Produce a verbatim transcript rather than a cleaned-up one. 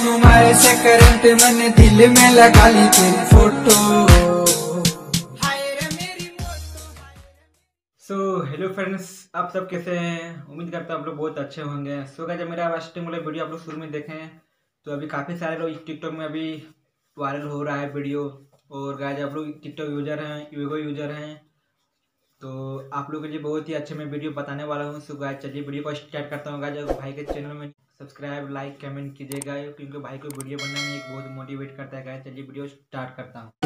तुम्हारे से करंट मैंने दिल में लगा ली तेरी फोटो। सो हेलो फ्रेंड्स, आप सब कैसे हैं? उम्मीद करता हूँ आप लोग बहुत अच्छे होंगे। सो गाइस, जब मेरा फर्स्ट टाइम वाला वीडियो आप लोग शुरू में देखें हैं तो अभी काफ़ी सारे लोग टिकटॉक में अभी वायरल हो रहा है वीडियो। और गाइस, आप लोग टिकटॉक यूजर हैं, यूगो यूजर हैं, तो आप लोगों के लिए बहुत ही अच्छे मैं वीडियो बताने वाला हूँ। सो गाइस, चलिए वीडियो को स्टार्ट करता हूँ। गाइस, भाई के चैनल में सब्सक्राइब लाइक कमेंट कीजिएगा, क्योंकि भाई को वीडियो बनने में एक बहुत मोटिवेट करता है। गाइस, चलिए वीडियो स्टार्ट करता हूँ।